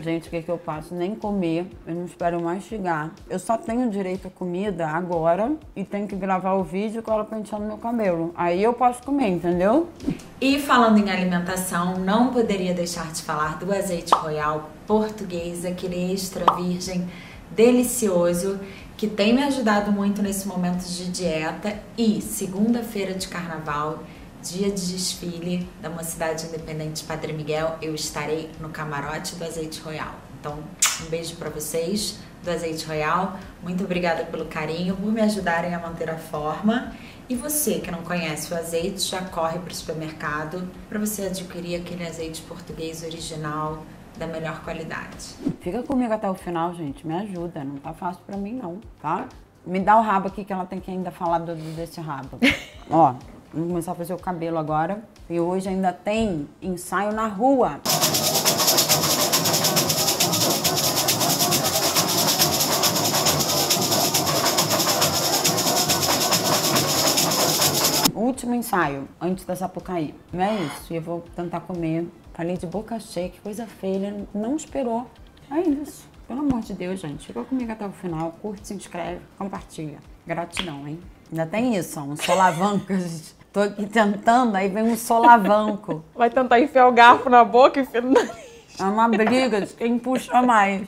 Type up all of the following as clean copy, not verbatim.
Gente, o que que eu faço? Nem comer, eu não espero mastigar. Eu só tenho direito à comida agora e tenho que gravar o vídeo com ela penteando meu cabelo. Aí eu posso comer, entendeu? E falando em alimentação, não poderia deixar de falar do azeite royal português, aquele extra virgem delicioso, que tem me ajudado muito nesse momento de dieta. E segunda-feira de carnaval, dia de desfile da Mocidade Independente Padre Miguel, eu estarei no camarote do Azeite Royal. Então, um beijo pra vocês do Azeite Royal. Muito obrigada pelo carinho, por me ajudarem a manter a forma. E você que não conhece o azeite, já corre pro supermercado para você adquirir aquele azeite português original da melhor qualidade. Fica comigo até o final, gente. Me ajuda. Não tá fácil pra mim, não, tá? Me dá o rabo aqui que ela tem que ainda falar desse rabo. Ó. Vamos começar a fazer o cabelo agora. E hoje ainda tem ensaio na rua. Último ensaio, antes da Sapucaí. Não é isso. E eu vou tentar comer. Falei de boca cheia, que coisa feia. Não esperou. É isso. Pelo amor de Deus, gente. Fica comigo até o final. Curte, se inscreve, compartilha. Gratidão, hein? Ainda tem isso, ó, um solavanco. Tô aqui tentando, aí vem um solavanco. Vai tentar enfiar o garfo na boca e enfiar no nariz. É uma briga de quem puxa mais.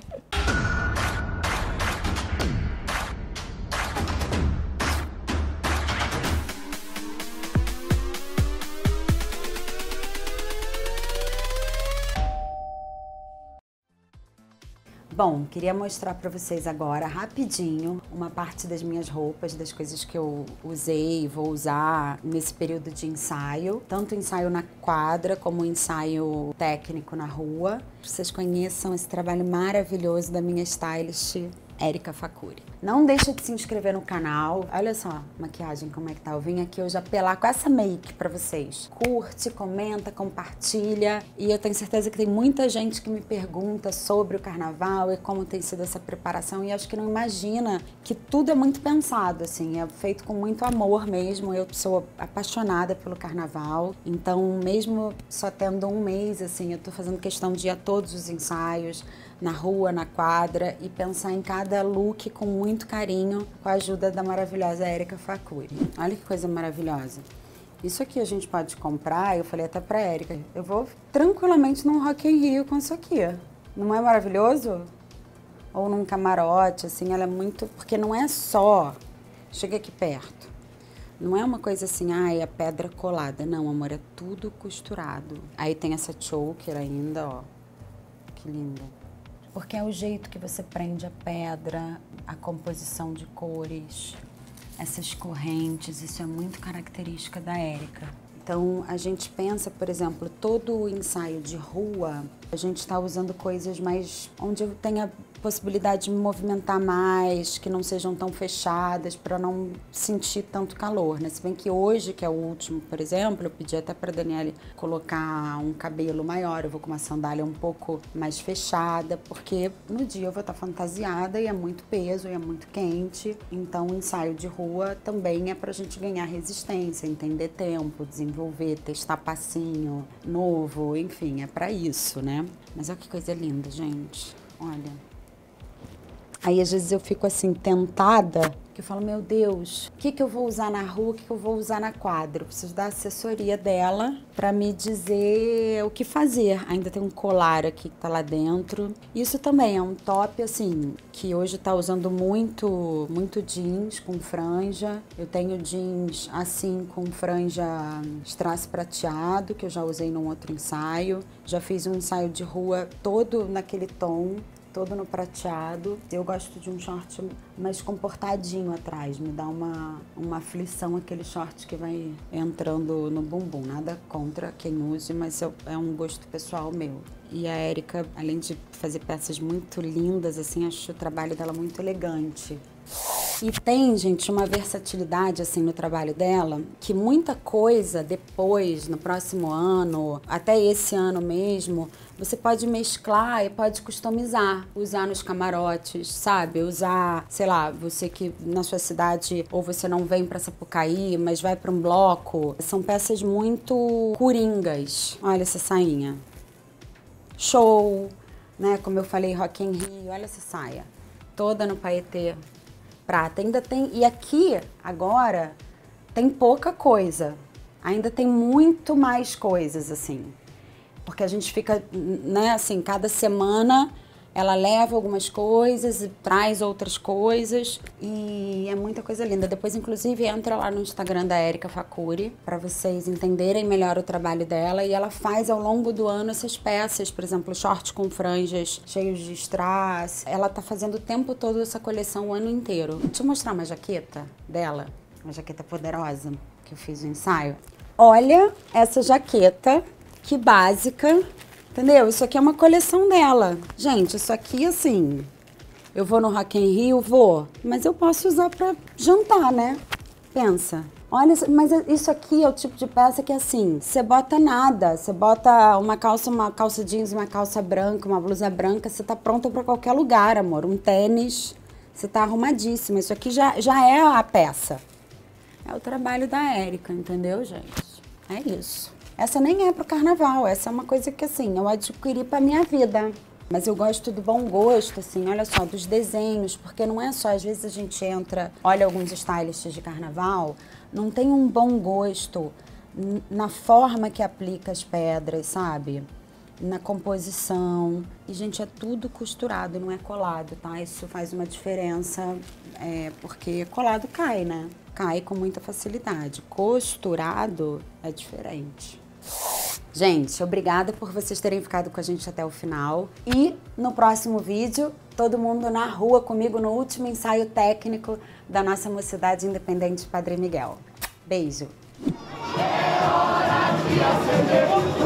Bom, queria mostrar pra vocês agora, rapidinho, uma parte das minhas roupas, das coisas que eu usei e vou usar nesse período de ensaio. Tanto ensaio na quadra, como ensaio técnico na rua. Vocês conheçam esse trabalho maravilhoso da minha stylist, Érica Facuri. Não deixa de se inscrever no canal. Olha só a maquiagem como é que tá. Eu vim aqui hoje apelar com essa make pra vocês. Curte, comenta, compartilha. E eu tenho certeza que tem muita gente que me pergunta sobre o carnaval e como tem sido essa preparação. E acho que não imagina que tudo é muito pensado, assim. É feito com muito amor mesmo. Eu sou apaixonada pelo carnaval. Então, mesmo só tendo um mês, assim, eu tô fazendo questão de ir a todos os ensaios, na rua, na quadra, e pensar em cada look com muito carinho, com a ajuda da maravilhosa Érica Facuri. Olha que coisa maravilhosa. Isso aqui a gente pode comprar, eu falei até pra Érica, eu vou tranquilamente num Rock in Rio com isso aqui. Não é maravilhoso? Ou num camarote, assim, ela é muito... Porque não é só... Chega aqui perto. Não é uma coisa assim, é pedra colada. Não, amor, é tudo costurado. Aí tem essa choker ainda, ó. Que linda. Porque é o jeito que você prende a pedra, a composição de cores, essas correntes, isso é muito característica da Érica. Então, a gente pensa, por exemplo, todo o ensaio de rua, a gente está usando coisas mais onde eu tenha possibilidade de me movimentar mais, que não sejam tão fechadas, para não sentir tanto calor, né? Se bem que hoje, que é o último, por exemplo, eu pedi até para Daniele colocar um cabelo maior, eu vou com uma sandália um pouco mais fechada, porque no dia eu vou estar fantasiada e é muito peso, e é muito quente, então o ensaio de rua também é pra gente ganhar resistência, entender tempo, desenvolver, testar passinho novo, enfim, é pra isso, né? Mas olha que coisa linda, gente, olha. Aí, às vezes, eu fico, assim, tentada, que eu falo, meu Deus, o que que eu vou usar na rua, o que que eu vou usar na quadra? Eu preciso da assessoria dela pra me dizer o que fazer. Ainda tem um colar aqui que tá lá dentro. Isso também é um top, assim, que hoje tá usando muito jeans com franja. Eu tenho jeans, assim, com franja strass prateado, que eu já usei num outro ensaio. Já fiz um ensaio de rua todo naquele tom, todo no prateado. Eu gosto de um short mais comportadinho atrás, me dá uma aflição aquele short que vai entrando no bumbum. Nada contra quem use, mas é um gosto pessoal meu. E a Érica, além de fazer peças muito lindas, assim, acho o trabalho dela muito elegante. E tem, gente, uma versatilidade, assim, no trabalho dela, que muita coisa depois, no próximo ano, até esse ano mesmo, você pode mesclar e pode customizar, usar nos camarotes, sabe? Usar, sei lá, você que na sua cidade, ou você não vem pra Sapucaí, mas vai pra um bloco. São peças muito coringas. Olha essa sainha. Show! né? Como eu falei, Rock in Rio, olha essa saia. Toda no paetê prata. Ainda tem, e aqui, agora, tem pouca coisa. Ainda tem muito mais coisas, assim. Porque a gente fica, né, assim, cada semana ela leva algumas coisas e traz outras coisas. E é muita coisa linda. Depois, inclusive, entra lá no Instagram da Érica Facuri para vocês entenderem melhor o trabalho dela. E ela faz ao longo do ano essas peças, por exemplo, shorts com franjas, cheios de strass. Ela tá fazendo o tempo todo essa coleção o ano inteiro. Deixa eu mostrar uma jaqueta dela, uma jaqueta poderosa que eu fiz no ensaio. Olha essa jaqueta, que básica. Entendeu? Isso aqui é uma coleção dela. Gente, isso aqui, assim, eu vou no Rock in Rio, vou, mas eu posso usar pra jantar, né? Pensa. Olha, mas isso aqui é o tipo de peça que, assim, você bota nada. Você bota uma calça jeans, uma calça branca, uma blusa branca, você tá pronta pra qualquer lugar, amor. Um tênis, você tá arrumadíssima. Isso aqui já é a peça. É o trabalho da Érica, entendeu, gente? É isso. Essa nem é pro carnaval, essa é uma coisa que, assim, eu adquiri pra minha vida. Mas eu gosto do bom gosto, assim, olha só, dos desenhos, porque não é só, às vezes a gente entra, olha alguns stylists de carnaval, não tem um bom gosto na forma que aplica as pedras, sabe? Na composição. E, gente, é tudo costurado, não é colado, tá? Isso faz uma diferença, porque colado cai, né? Cai com muita facilidade. Costurado é diferente. Gente, obrigada por vocês terem ficado com a gente até o final. E no próximo vídeo, todo mundo na rua comigo no último ensaio técnico da nossa Mocidade Independente Padre Miguel. Beijo! É hora de acender